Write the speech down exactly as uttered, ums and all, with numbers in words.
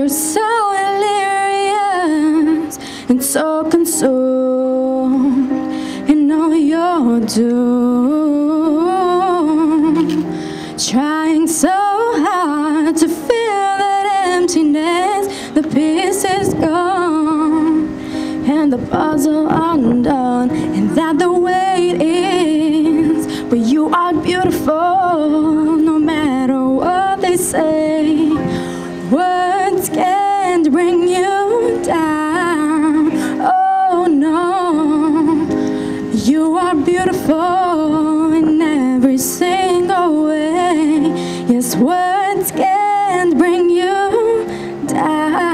so delirious and so consumed and know you're doomed, trying so hard to fill that emptiness. The piece is gone and the puzzle undone, and that the way it is. But you are beautiful no matter what they say. Words can't bring you down. Oh no, you are beautiful in every single way. Yes, words can't bring you down.